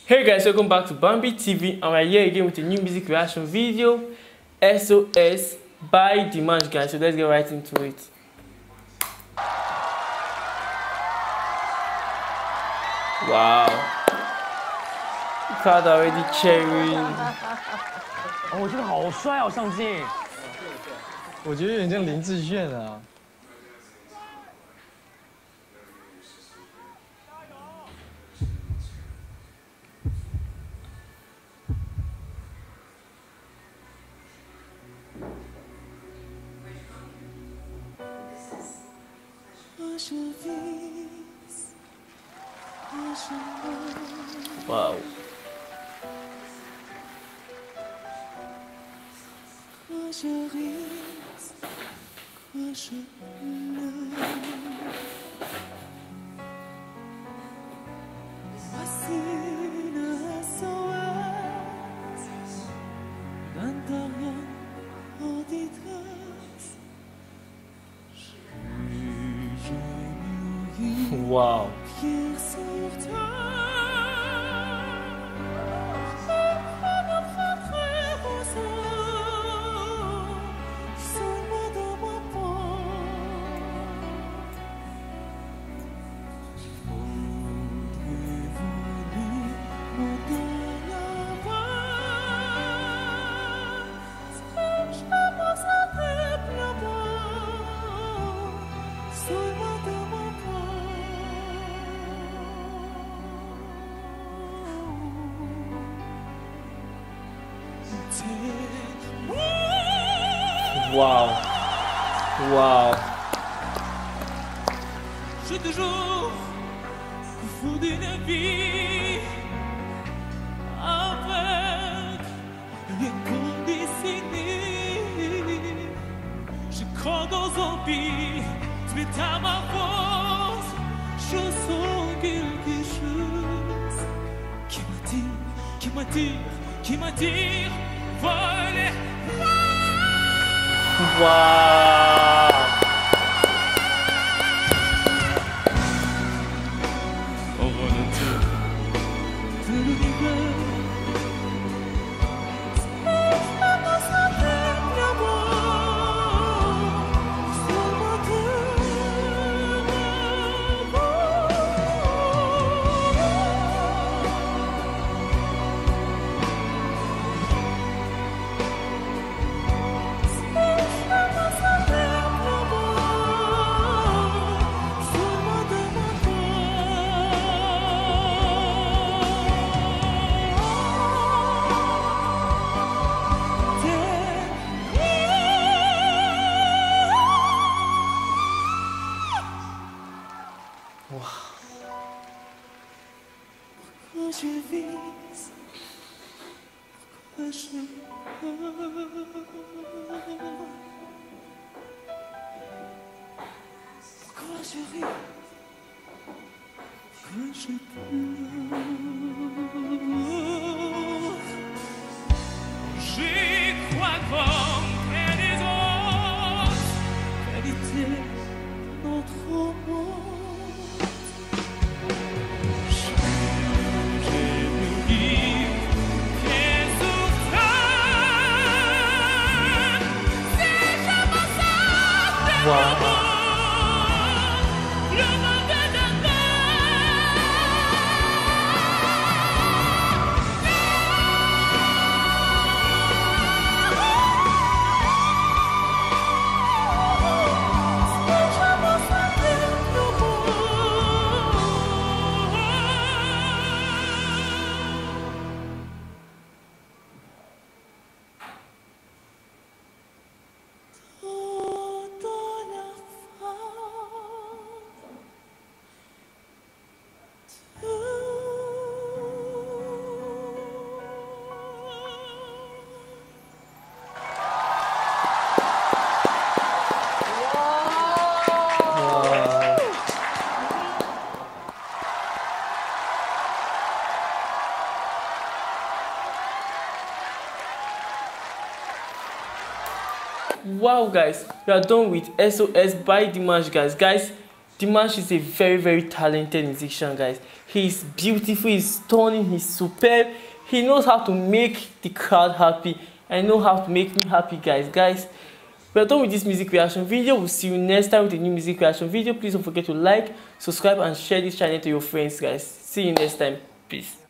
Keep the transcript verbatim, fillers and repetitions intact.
Hey guys, welcome back to Bambi T V, and we're here again with a new music reaction video, S O S by Dimash, guys. So let's get right into it. Wow, the crowd already cheering. 哦，我觉得好帅哦，上镜。 我觉得有点像林志炫啊。 Wow. Voici le S O S d'un terrien en détresse. Wow. Pierre sur terre. Wow. Wow. Je suis toujours au fond d'une vie avec rien conditionné. Je crois aux zombies, tu es à ma force. Je sens quelque chose qui m'attire, qui m'attire, qui m'attire. Voler. Wow. On volonté de l'univers. Pourquoi je vis, pourquoi je pourquoi je ris, pourquoi je pleure. J'y crois comme près des autres, qualité notre monde. Wow. Wow, guys, we are done with S O S by Dimash, guys. Guys, Dimash is a very very talented musician, guys. He's beautiful, he's stunning, he's superb. He knows how to make the crowd happy and know how to make me happy, guys. Guys, we're done with this music reaction video. We'll see you next time with a new music reaction video. Please don't forget to like, subscribe, and share this channel to your friends, guys. See you next time. Peace.